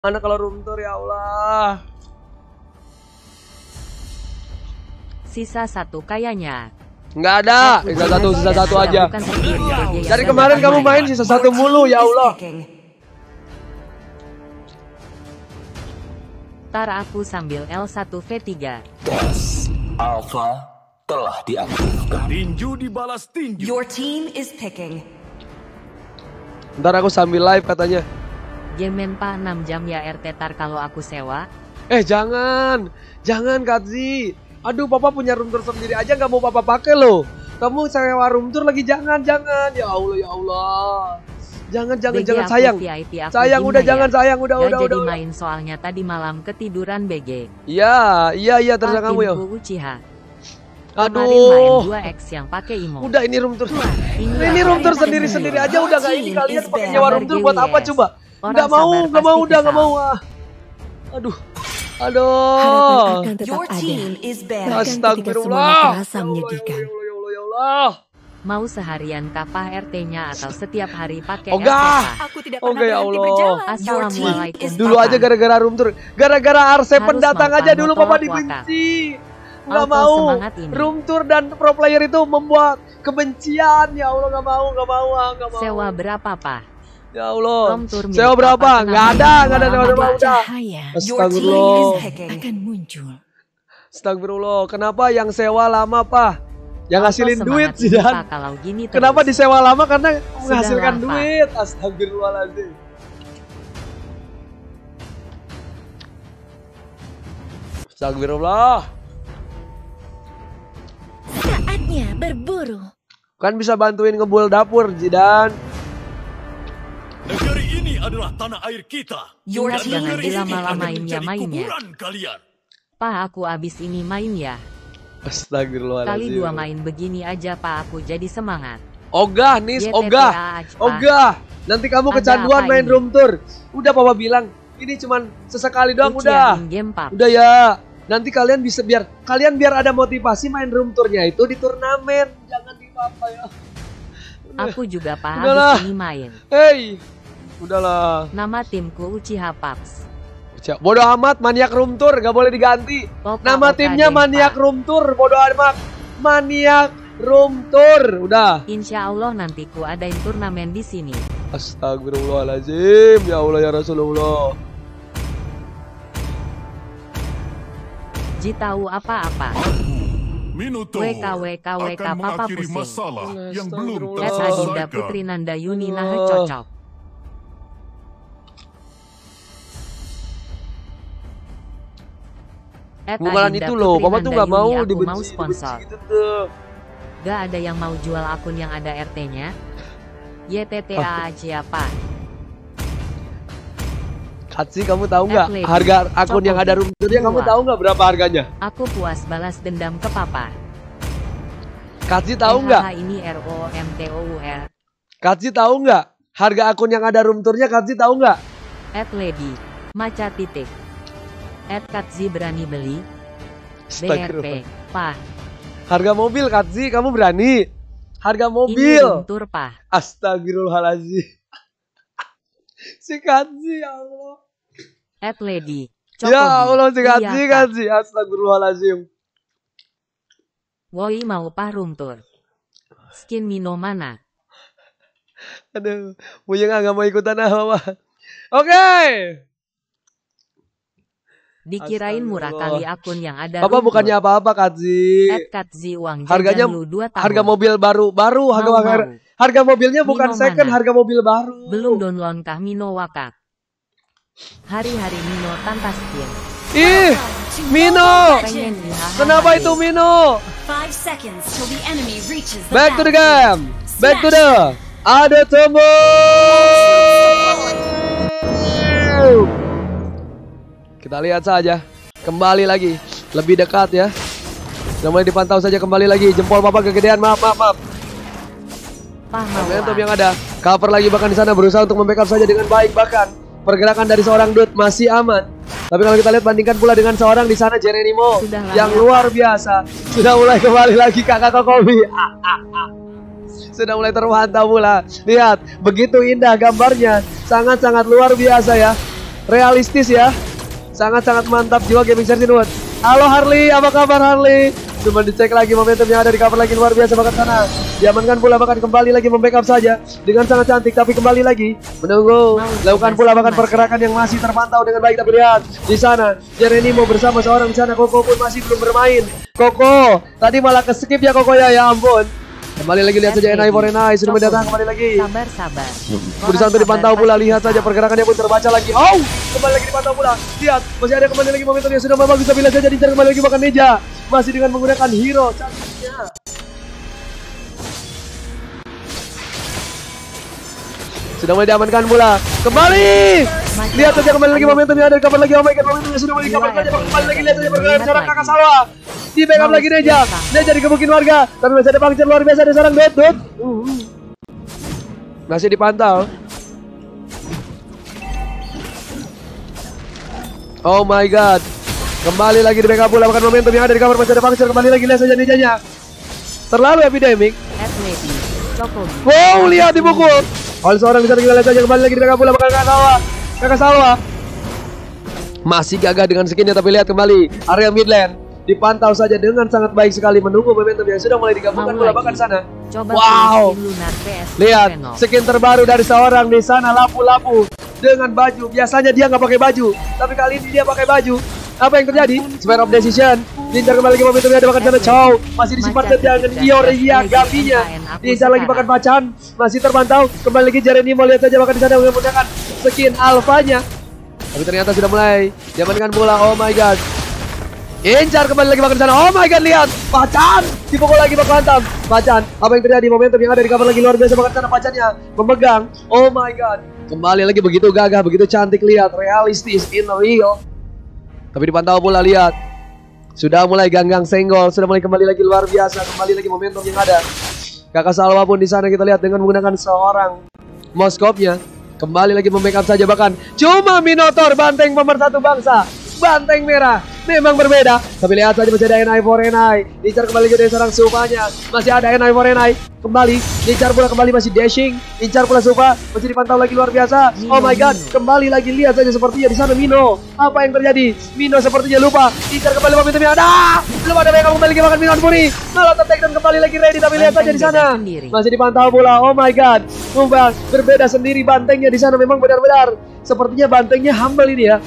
Mana kalau room tour ya Allah. Sisa satu kayaknya. Nggak ada, sisa satu aja. Dari kemarin kamu main sisa satu mulu ya Allah. Tar aku sambil L1V3. Gas Alpha telah diaktifkan. Tinju dibalas tinju. Your team is picking. Ntar aku sambil live katanya. Jemen Pak 6 jam ya RT tar kalau aku sewa. Jangan Katzi. Aduh, papa punya room tour sendiri aja nggak mau papa pakai loh. Kamu sewa room tour lagi, jangan. Ya Allah. Jangan sayang. Sayang udah jangan sayang udah. Jadi main soalnya tadi malam ketiduran BG. Iya terserah kamu ya. Uchiha. Aduh. Main 2X yang pakai imo. Udah ini room tour. Ini room tour sendiri aja udah nggak ini kalian pakai nyewa room tour buat apa coba? Nggak mau. Aduh. Your team is bad. Astagfirullah. Ya Allah. Mau seharian kapah RT-nya atau setiap hari pakai Aku tidak pernah ya berhenti Allah. berjalan. Assalamualaikum. Dulu aja gara-gara room tour, gara-gara Arse pendatang aja dulu papa dibenci. Nggak mau. Room tour dan pro player itu membuat kebencian. Ya Allah, nggak mau. Sewa berapa, Pak? Ya Allah. Sewa berapa? Nggak ada sewa berapa udah. Astagfirullah. Akan muncul. Astagfirullah. Kenapa yang sewa lama, Pak? Yang ngasilin duit sih, Dan. Kalau gini terus. Kenapa disewa lama? Karena menghasilkan duit. Astagfirullahaladzim. Astagfirullah. Saatnya berburu. Kan bisa bantuin ngebul dapur, Jidan. Negeri ini adalah tanah air kita. Ingat jangan dilama-lamain ya mainnya. Kalian. Pak, aku abis ini main ya. Astagfirullahaladzim. Kali 2 main begini aja Pak, aku jadi semangat. Ogah, Nis, ogah. Nanti kamu kecanduan main room tour. Udah papa bilang, ini cuman sesekali doang udah. Game, Pak. Udah ya. Nanti kalian bisa biar ada motivasi main room tournya itu di turnamen. Jangan di papa ya. Aku juga Pak habis ini main. Udahlah. Nama timku Uchiha Paps. Bodoh amat, maniak room tour gak boleh diganti. Nama timnya maniak room tour, bodoh amat. Maniak room tour, udah. Insya Allah nanti ku adain turnamen di sini. Astagfirullahaladzim, ya Allah ya Rasulullah. Ji tahu apa-apa. Minuto WK papa pusing. Masalah yang belum Adinda Putri Nanda Yuni nah cocok. Bukan itu loh, papa tuh gak mau dibenci sponsor. Gitu tuh. Gak ada yang mau jual akun yang ada RT-nya. YTTA siapa? Katsi, kamu tahu nggak harga akun yang ada room tournya? Kamu tahu nggak berapa harganya? Aku puas balas dendam ke papa. Katsi tahu nggak? Ini ROMTOUR. Katsi tahu nggak harga akun yang ada room tournya? Katsi tahu nggak? @lady maca titik. @katzi berani beli. BRP, Pak. Harga mobil Katzi, kamu berani? Harga mobil. Ini room tour, Pak. Astagfirullahaladzim. Si Katzi, ya Allah. @lady. Ya Allah, si Katzi. Astagfirullahaladzim. Woi mau Pak room tour. Skin Mino mana? Aduh, Buyeng nggak mau ikutan apa. Oke. Dikirain murah kali akun yang ada. Papa bukannya apa-apa, Katzi. @katzi uang harganya lu 2 tahun. Harga mobil baru harga mobilnya bukan Mino second, mana? harga mobil baru. Belum download kah Mino wakak. Hari-hari Mino tanpa skin. Ih, Mino. Kenapa itu Mino? 5 seconds till the enemy reaches the Back to the game. Back to the ada temu. Kita lihat saja. Kembali lagi. Lebih dekat ya. Namanya dipantau saja kembali lagi. Jempol papa kegedean. Maaf. Momentum yang ada. Cover lagi bahkan di sana berusaha untuk membackup saja dengan baik, bahkan pergerakan dari seorang Dut masih aman. Tapi kalau kita lihat bandingkan pula dengan seorang di sana Jerenimo yang luar biasa. Sudah mulai kembali lagi kakak Kokomi. Sudah mulai termantau pula. Lihat, begitu indah gambarnya. Sangat-sangat luar biasa ya. realistis ya. Sangat-sangat mantap jiwa gaming session buat. Halo Harley, apa kabar Harley? Cuma dicek lagi momentum yang ada di cover lagi luar biasa bahkan sana. Diamankan pula bahkan kembali lagi membackup saja dengan sangat cantik tapi kembali lagi menunggu. Lakukan pula bahkan pergerakan yang masih terpantau dengan baik tapi lihat di sana Jerenimo bersama seorang di sana Koko pun masih belum bermain. Koko tadi malah ke skip ya Koko ya ampun. Kembali lagi lihat saja NI for NI sudah mendatang kembali lagi. Sabar. Berusaha untuk dipantau pula, lihat saja pergerakannya pun terbaca lagi. Oh, kembali lagi dipantau pula. Lihat, masih ada kembali lagi momentum yang sudah memang bisa bila saja diincar kembali lagi bahkan Neja. Masih dengan menggunakan hero cantiknya. Sudah mulai diamankan pula. Kembali. Lihat saja kembali lagi momentum yang ada di cover lagi. Oh my god, momentum yang sudah mulai di cover saja. Kembali lagi lihat saja pergerakan seorang kakak Salwa. Di backup lagi Neja. Neja dikebukin warga. Tapi masih ada bangcer luar biasa dari seorang Dut. Masih dipantau. Oh my god. Kembali lagi di backup pula bahkan momentum yang ada di cover masih ada bangcer. Kembali lagi lihat saja Nejanya. Terlalu epidemic. Wow, lihat dipukul. Oleh seorang bisa kita lihat saja kembali lagi di backup pula bahkan kakak Salwa. Masih gagah dengan skinnya tapi lihat kembali area midland. Dipantau saja dengan sangat baik sekali menunggu momentum yang sudah mulai digabungkan bola bahkan sana. Wow. Lihat skin terbaru dari seorang di sana lapu-lapu dengan baju. Biasanya dia nggak pakai baju, tapi kali ini dia pakai baju. Apa yang terjadi? Spare of decision. Diincar kembali lagi momentumnya ada bahkan sana Chow. Masih disimpan dengan Ioria Gabinya. Diincar lagi bahkan Pacan. Masih terpantau. Kembali lagi Jerenimo lihat saja bahkan di sana menggunakan skin alfanya. Tapi ternyata sudah mulai diamankan bola. Oh my god. Incar kembali lagi bahkan sana. Oh my god, lihat Pacan dipukul lagi bahkan hantam. Pacan, apa yang terjadi? Momentum yang ada di cover lagi luar biasa bahkan sana Pacannya memegang. Oh my god. Kembali lagi begitu gagah, begitu cantik, lihat realistis in real. Tapi dipantau pula lihat. Sudah mulai ganggang senggol, sudah mulai kembali lagi luar biasa, kembali lagi momentum yang ada. Kakak Salwa pun di sana kita lihat dengan menggunakan seorang moskopnya. Kembali lagi membackup saja bahkan. Cuma Minotaur banteng pemersatu bangsa. Banteng merah memang berbeda. Tapi lihat saja masih ada NI for NI. Diincar kembali dari seorang Supanya. Masih ada NI for NI. Kembali diincar pula kembali masih dashing. Incar pula Supa. Masih dipantau lagi luar biasa. Oh my god. Kembali lagi lihat saja sepertinya di sana Mino. Apa yang terjadi? Mino sepertinya lupa. Diincar kembali momentumnya ada. Belum ada backup kembali bahkan Mino Puri. Malah tertek dan kembali lagi ready. Tapi lihat saja di sana. Masih dipantau pula. Oh my god. Sumpah berbeda sendiri bantengnya di sana memang benar-benar. Sepertinya bantengnya humble ini ya.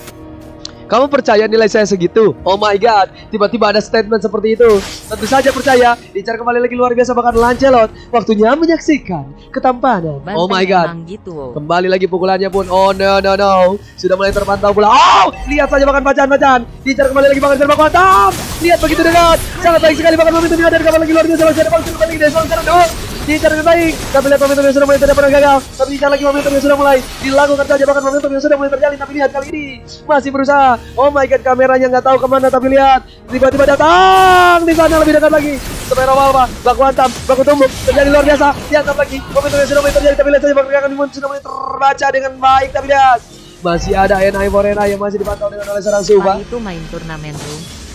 Kamu percaya nilai saya segitu? Oh my god, tiba-tiba ada statement seperti itu. Tentu saja percaya. Diincar kembali lagi luar biasa bahkan Lancelot. Waktunya menyaksikan ketampanan. Oh my god. Gitu. Kembali lagi pukulannya pun. Oh no. Sudah mulai terpantau pula. Oh, lihat saja bahkan Pacan. Diincar kembali lagi bahkan serba kuantam. Lihat begitu dekat. Sangat baik sekali bahkan momentumnya ada kembali lagi luar biasa. Masih ada bangsa kembali dari seorang diincar dengan baik. Tapi lihat momentum yang sudah mulai tidak pernah gagal. Tapi diincar lagi momentum yang sudah mulai dilakukan saja bahkan momentum yang sudah mulai terjalin. Tapi lihat kali ini masih berusaha. Oh my god, kameranya nggak tahu kemana tapi lihat tiba-tiba datang di sana lebih dekat lagi. Sepero Malva, baku hantam, baku tumbuk terjadi luar biasa. Dianggap lagi momentum yang sudah mulai terjadi tapi lihat saja pergerakan sudah mulai terbaca dengan baik. Tapi lihat masih ada NI for NI yang masih dipantau dengan oleh seorang Supa. Pak itu main turnamen tuh.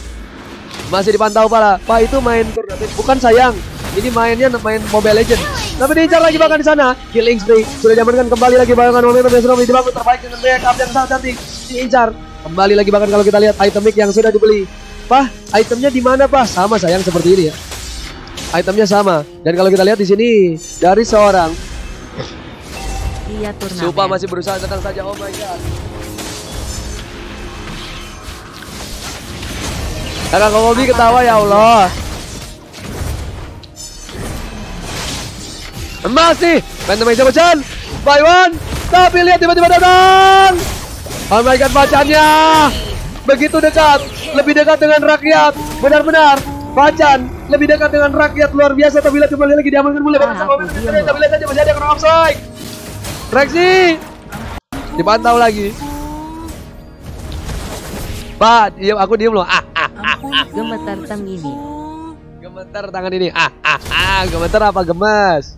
Masih dipantau pala. Pak itu main turnamen. Bukan sayang. Ini main Mobile Legends. Tapi diincar lagi bahkan di sana. Killing spree sudah diamankan kembali lagi bahkan momentum yang sudah dibangun terbaik dengan backup yang sangat cantik. Diincar kembali lagi bahkan kalau kita lihat itemik yang sudah dibeli. Pak, itemnya di mana Pak? Sama sayang seperti ini ya. Itemnya sama. Dan kalau kita lihat di sini dari seorang Supa masih berusaha tenang saja. Oh my god. Kakak Komobi ketawa ya Allah. Masih Phantom Ace Pacan by one. Tapi lihat tiba-tiba datang. Oh my god, Pacannya begitu dekat. Lebih dekat dengan rakyat. Benar-benar Pacan lebih dekat dengan rakyat luar biasa. Tapi lihat kembali lagi diamankan mulai. Tapi lihat saja masih ada kena offside. Rexy dipantau lagi. Pak, diam, aku diam loh. Gemetar tang ini. Gemetar tangan ini. Gemetar apa gemes?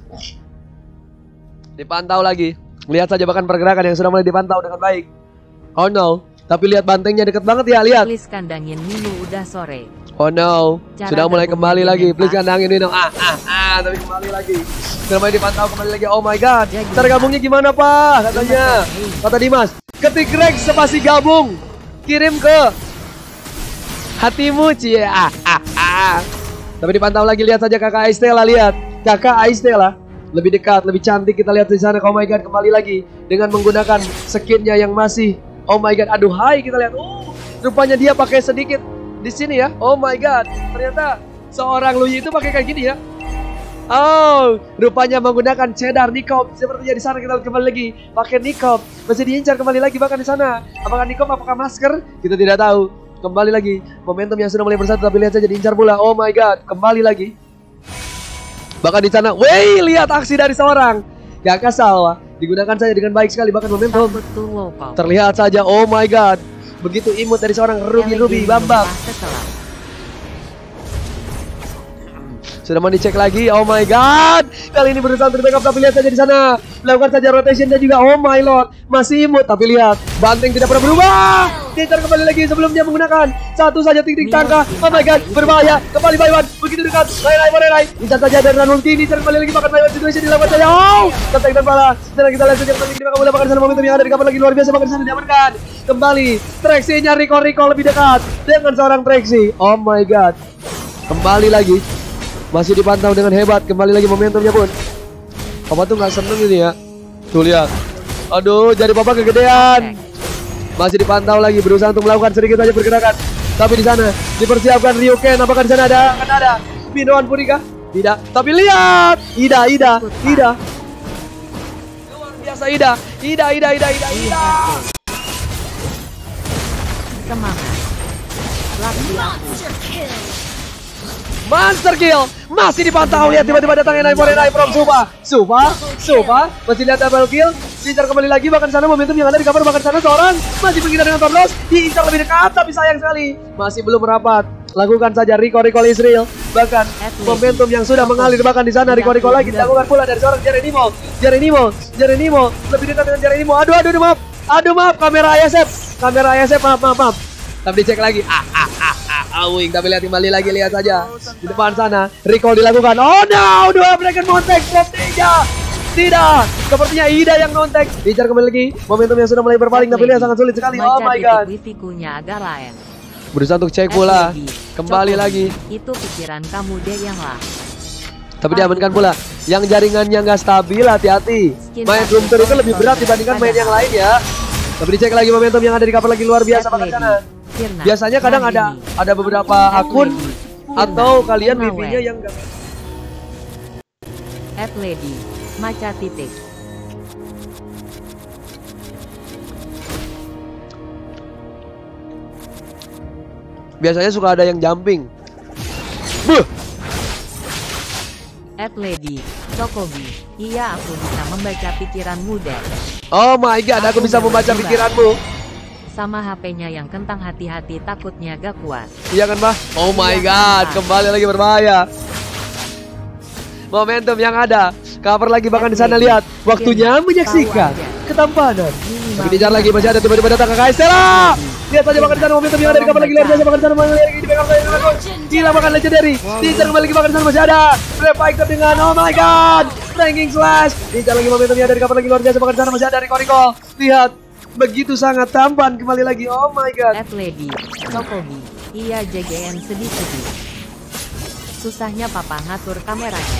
Dipantau lagi. Lihat saja bahkan pergerakan yang sudah mulai dipantau dengan baik. Oh no, Tapi lihat bantengnya deket banget ya, lihat. Please kandangin Minu, udah sore. Oh no, Cara sudah mulai kembali gabungnya lagi. dengan Please pas. kandangin Nino. Tapi kembali lagi. Sudah mulai dipantau kembali lagi. Oh my god. Cara gabungnya gimana Pak? Katanya. Kata Dimas, ketik Rex spasi gabung. Kirim ke hatimu cie. Tapi dipantau lagi, lihat saja kakak Aistela, lihat. Kakak Aistela lebih dekat, lebih cantik kita lihat di sana. Oh my god, kembali lagi dengan menggunakan skinnya yang masih. Oh my god, aduh hai kita lihat. Rupanya dia pakai sedikit di sini ya. Oh my god, ternyata seorang Luyi itu pakai kayak gini ya. Oh, rupanya menggunakan cheddar niqab. Sepertinya di sana kita kembali lagi pakai niqab. Masih diincar kembali lagi bahkan di sana. Apakah niqab, apakah masker? Kita tidak tahu. Kembali lagi momentum yang sudah mulai bersatu, tapi lihat saja diincar pula. Oh my god, kembali lagi. Bahkan di sana, wey, lihat aksi dari seorang Kakak Salwa. Digunakan saja dengan baik sekali, bahkan momentum terlihat saja. Oh my god, begitu imut dari seorang Ruby Bambang. Sudah mau dicek lagi. Oh my god, kali ini berusaha untuk backup, tapi lihat saja di sana melakukan saja rotation dan juga oh my lord masih imut, tapi lihat banteng tidak pernah berubah. Diincar kembali lagi sebelumnya menggunakan satu saja tik tangka. Oh my god, berbahaya kembali Baywan, begitu dekat. Rai diincar saja dan ulti, diincar kembali lagi bahkan Baywan situation dilakukan saja. Oh, kontak dan bola. Sekarang kita lihat saja kembali di belakang bola, bahkan sana momentum yang ada di kapan lagi luar biasa, bahkan sana diamankan. Kembali Trexie-nya Rico lebih dekat dengan seorang Trexie. Oh my god, kembali lagi. Masih dipantau dengan hebat. Kembali lagi momentumnya pun. Papa tuh nggak seneng ini ya. Tuh lihat. Aduh, jari Papa kegedean. Masih dipantau lagi, berusaha untuk melakukan sedikit saja pergerakan. Tapi di sana dipersiapkan Ryuken. Apakah di sana akan ada Minoan Purika? Tidak. Tapi lihat, Ida. Luar biasa Ida. Semangat. Monster kill masih dipantau, lihat tiba-tiba datangnya Renai from Supa masih lihat double kill, diincar kembali lagi, bahkan sana momentum yang ada di cover, bahkan sana seorang masih menghindar dengan Torlos, diincar lebih dekat tapi sayang sekali masih belum merapat. Lakukan saja Rico Israel, bahkan momentum yang sudah mengalir, bahkan di sana Rico lagi dilakukan pula dari seorang Jerenimo lebih dekat dengan Jerenimo. Aduh maaf kamera ISF maaf. Tapi dicek lagi. Awing, tapi lihat kembali lagi, lihat saja di depan sana recall dilakukan. Oh no, dua mereka non-tag from tidak, sepertinya Ida yang non-tag. Dijar kembali lagi, momentum yang sudah mulai berpaling, tapi lihat sangat sulit sekali. Oh my god, Wifikunya agak lain. Berusaha untuk cek pula, kembali lagi. Itu pikiran kamu deh yang lah. Tapi diamankan pula. Yang jaringannya nggak stabil, hati-hati. Main room tour itu lebih berat dibandingkan main yang lain ya. Tapi dicek lagi momentum yang ada di cover lagi luar biasa bahkan sana. Biasanya kadang ada beberapa akun atau kalian BB-nya yang enggak. Lady Maca titik. Biasanya suka ada yang jumping. Lady Cokobi. Iya, aku bisa membaca pikiranmu deh. Oh my god, aku bisa membaca pikiranmu. Sama HP-nya yang kentang, hati-hati takutnya gak kuat. Iya kan, Bah? Oh my god, kembali lagi berbahaya. Momentum yang ada, cover lagi bahkan di sana, lihat. Waktunya menyaksikan ketampanan. Tapi dijar lagi, masih ada tiba-tiba datang ke Stella. Lihat saja bahkan di sana momentum yang ada di cover lagi luar biasa, bahkan di sana lagi di backup gila bahkan legendary. Dijar kembali lagi bahkan di sana masih ada. Revive dengan oh my god, ranking slash. Dijar lagi momentum yang ada di cover lagi luar biasa, bahkan di sana masih ada Rico. Lihat. Begitu sangat tampan kembali lagi. Oh my god. Lady Cokobi. Iya, JGN sedih-sedih. Susahnya papa ngatur kameranya.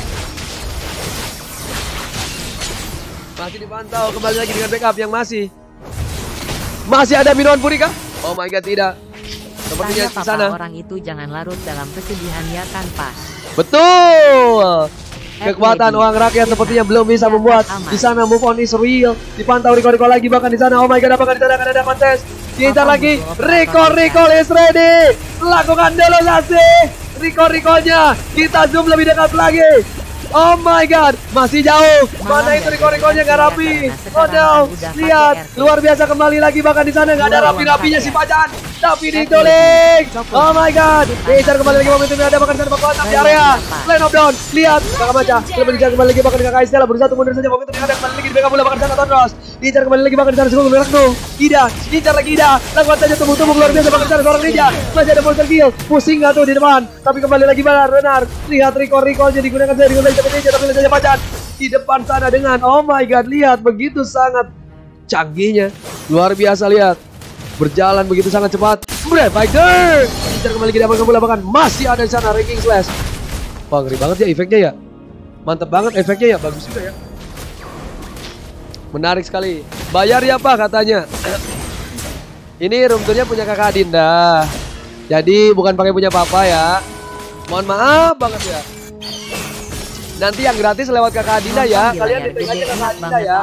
Masih dipantau kembali lagi dengan backup yang masih ada Minoan Purika. Oh my god, tidak. Sepertinya di sana orang itu jangan larut dalam kesedihan ya kan, Pak. Betul. Kekuatan uang rakyat sepertinya belum bisa membuat di sana move on is real. Dipantau Rico lagi bahkan di sana. Oh my god, apakah di sana akan ada kontes? Diincar lagi. Rico is ready. Lakukan delosasi. Rico-nya. Kita zoom lebih dekat lagi. Oh my god, masih jauh. Mana itu Rico-nya nggak rapi. Oh no, lihat luar biasa kembali lagi bahkan di sana nggak ada rapi-rapinya si Pajan. tapi diculik. Oh my god. Diincar kembali lagi momentumnya ada bahkan sana Bakuan di area. Line of down. Lihat Kakak Maca. Coba diincar kembali lagi bahkan Kakak Stella berusaha untuk mundur saja momentum yang ada kembali lagi di backup bola bahkan sana Tondros. Diincar kembali lagi bahkan sana Sugeng Gerak tuh. Ida, diincar lagi Ida. Lakukan saja tubuh-tubuh luar biasa bahkan sana seorang ninja. Masih ada monster kill. Pusing enggak tuh di depan. Tapi kembali lagi benar. Lihat recall-recallnya digunakan saja tapi saja Macan. Di depan sana dengan oh my god, lihat begitu sangat canggihnya. Luar biasa lihat. Berjalan begitu sangat cepat. Brave Fighter. Diincar kembali ke dalam bola bahkan masih ada di sana ranking slash. Wah, ngeri banget ya efeknya ya. Mantap banget efeknya ya, bagus juga ya. Menarik sekali. Bayar ya Pak katanya. Ini room tournya punya Kakak Dinda. Jadi bukan pakai punya Papa ya. Mohon maaf banget ya. Nanti yang gratis lewat Kakak Dinda ya. Kalian ditekan aja Kakak Dinda ya.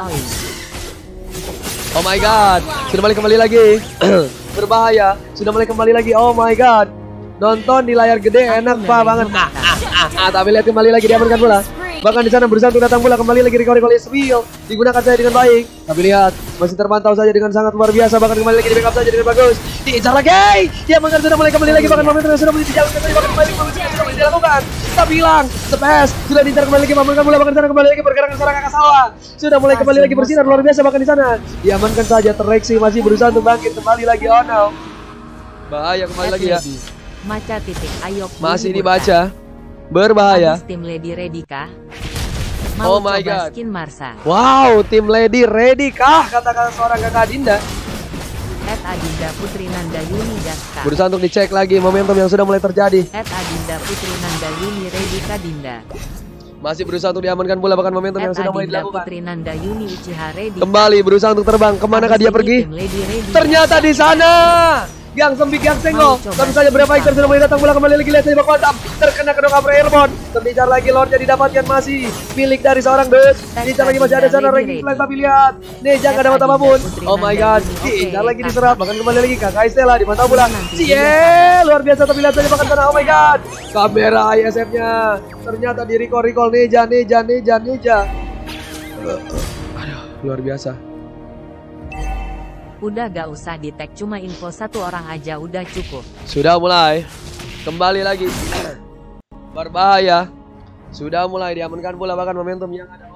Oh my god, sudah mulai kembali lagi. Berbahaya, sudah mulai kembali lagi. Oh my god. Nonton di layar gede enak Pak banget. Tapi lihat kembali lagi diamankan bola. Bahkan di sana berusaha untuk datang bola kembali lagi recall Spill. Digunakan saja dengan baik. Tapi lihat masih terpantau saja dengan sangat luar biasa. Bahkan kembali lagi di backup saja dengan bagus. Diincar lagi. Dia mengan sudah mulai kembali lagi. Bahkan momentum sudah mulai dijalankan saja. Bahkan kembali sudah mulai dilakukan. Tapi hilang. Space sudah diincar kembali lagi. Mengamankan bola. Bahkan di sana kembali lagi pergerakan seorang Kakak Sawah. Sudah mulai kembali lagi bersinar luar biasa. Bahkan di sana diamankan saja. Tereksi masih berusaha untuk bangkit kembali lagi. Oh no. Bahaya kembali lagi ya. Maca titik ayo. Masih dibaca. Berbahaya. Tim Lady ready kah? Oh my god. Skin Marsa. Wow, tim Lady ready kah? Kata-kata seorang Kakak Dinda. Adinda Putri Nanda Yuni Gaska. Berusaha untuk dicek lagi momentum yang sudah mulai terjadi. Adinda Putri Nanda Yuni ready kah Dinda. Masih berusaha untuk diamankan bola bahkan momentum yang sudah mulai dilakukan. Putri Nanda Yuni Uchiha ready. Kembali berusaha untuk terbang. Kemanakah dia pergi? Ternyata di sana. Gang sempit yang senggol. Tapi saja berapa Fighter sudah mulai datang bola kembali lagi. Lihat saja Bakuan terkena kedok cover airborne. Terbicar lagi Lordnya didapatkan masih milik dari seorang Deus. Dicar lagi masih ada sana ranking flag tapi lihat Neja gak dapat apapun. Oh my god. Dicar lagi diserap. Bahkan kembali lagi Kakak Stella dimantau bola. Luar biasa tapi lihat saja bahkan sana. Oh my god. Kamera ISF-nya ternyata di recall Neja. Aduh, luar biasa. Udah gak usah di tag, cuma info satu orang aja udah cukup. Sudah mulai. Kembali lagi. Berbahaya. Sudah mulai diamankan bola bahkan momentum yang ada.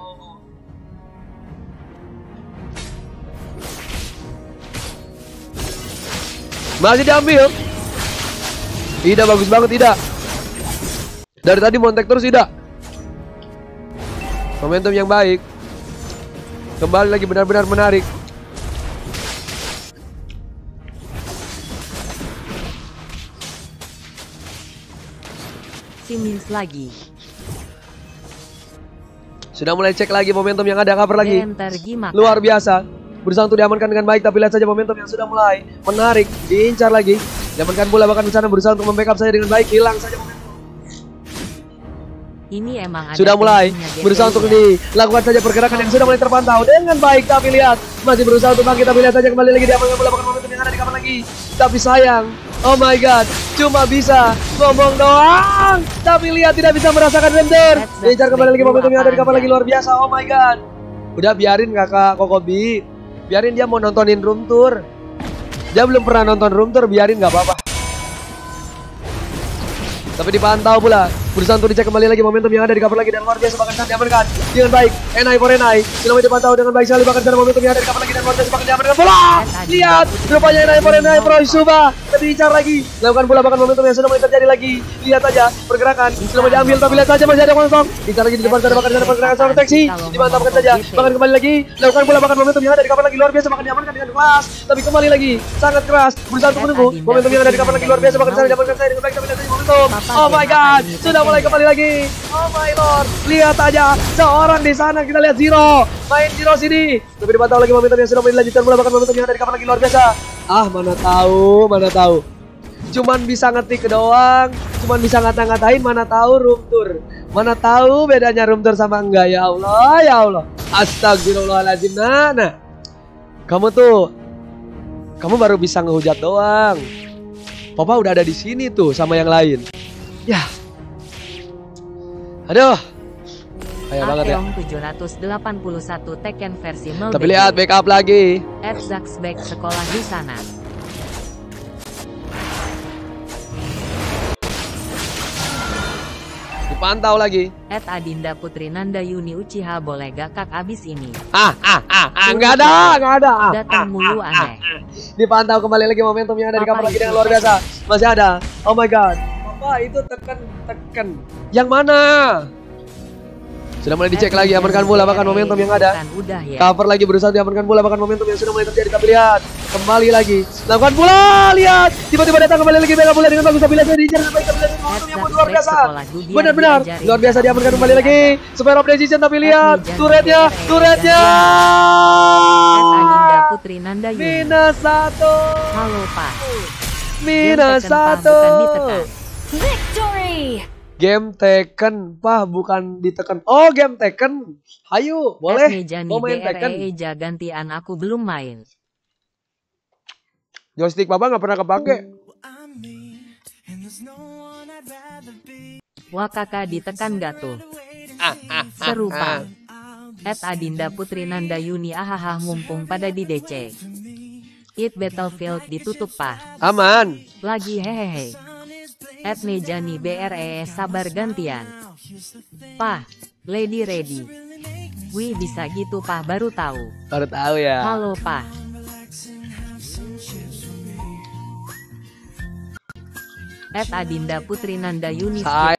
Masih diambil. Ida bagus banget Ida. Dari tadi montek terus Ida. Momentum yang baik. Kembali lagi benar-benar menarik. Simis lagi. Sudah mulai cek lagi momentum yang ada, cover lagi. Gimana? Luar biasa. Berusaha untuk diamankan dengan baik, tapi lihat saja momentum yang sudah mulai menarik. Diincar lagi. Diamankan bola bahkan di sana berusaha untuk membackup saya dengan baik. Hilang saja momentum. Ini emang ada sudah mulai berusaha untuk dilakukan saja pergerakan yang sudah mulai terpantau dengan baik, tapi lihat masih berusaha untuk bangkit, tapi lihat saja kembali lagi diamankan bola bahkan momentum yang ada di cover lagi. Tapi sayang, oh my god, cuma bisa ngomong doang, tapi lihat tidak bisa merasakan render. Diincar kembali lagi momentum yang ada di cover lagi, luar biasa. Oh my god. Udah biarin Kakak Kokobi, biarin dia mau nontonin room tour. Dia belum pernah nonton room tour, biarin nggak apa-apa. Tapi dipantau pula. Berusaha untuk dicek kembali lagi momentum yang ada di cover lagi dan luar biasa bahkan sana diamankan dengan baik. Enai for Enai sudah mulai dipantau dengan baik sekali bahkan sana momentum yang ada di cover lagi dan luar biasa bahkan diamankan bola. Lihat rupanya Enai for Enai Pro Suba diincar lagi. Lakukan bola bahkan momentum yang sudah mulai terjadi lagi. Lihat aja pergerakan sudah mulai diambil tapi lihat saja masih ada kosong. Diincar lagi di depan sana bahkan sana pergerakan seorang Teksi dimantapkan saja bahkan kembali lagi. Lakukan bola bahkan momentum yang ada di cover lagi luar biasa bahkan diamankan dengan keras. Tapi kembali lagi sangat keras berusaha untuk menunggu momentum yang ada di cover lagi luar biasa bahkan sana diamankan saya dengan baik tapi lihat saja momentum. Oh my god, sudah mulai kembali lagi. Oh my lord, lihat aja seorang di sana, kita lihat Zero, main Zero sini. Tapi dipantau lagi momentum yang sudah mulai dilanjutkan bola bahkan momentum yang ada di cover lagi luar biasa. Ah, mana tahu. Cuman bisa ngetik doang, cuman bisa ngata-ngatain, mana tahu room tour. Mana tahu bedanya room tour sama enggak, ya Allah, ya Allah. Astagfirullahaladzim, Nana. Kamu baru bisa ngehujat doang. Papa udah ada di sini tuh sama yang lain. Ya. Aduh. Kayak banget ya. 781 Tekken versi Mel. Tapi lihat backup lagi. Zaxback sekolah di sana. Dipantau lagi. Adinda Putri Nanda Yuni Uchiha boleh gak kak abis ini? Nggak ada. Datang mulu aneh. Dipantau kembali lagi momentum yang ada di cover lagi dengan luar biasa. Masih ada. Oh my god. Apa itu tekan. Yang mana? Sudah mulai dicek lagi, amankan bola bahkan momentum yang ada. Udah ya. Cover lagi berusaha diamankan bola bahkan momentum yang sudah mulai terjadi. Tapi lihat, kembali lagi lakukan bola, lihat tiba-tiba datang kembali lagi bela bola dengan bagus. Tapi lihat diincar dengan baik, tapi lihat momentum yang luar biasa. Benar-benar luar biasa diamankan kembali lagi. Super of decision, tapi lihat turretnya. Adinda Putri Nanda Yuni. -1. Halo Pak. -1. Victory! Game Tekken, bukan ditekan. Oh, game Tekken. Hayu, boleh. Mau main Tekken. Gantian aku belum main. Joystick Papa nggak pernah kepake. Wah kakak ditekan gak tuh? Seru Pak. Adinda Putri Nanda Yuni mumpung pada di DC. Battlefield ditutup Pak. Aman. Lagi hehehe. Nejani BRE sabar gantian. Pah, lady ready. Wih bisa gitu Pah, baru tahu. Baru tahu ya. Halo Pah. Adinda Putri Nanda Yuni.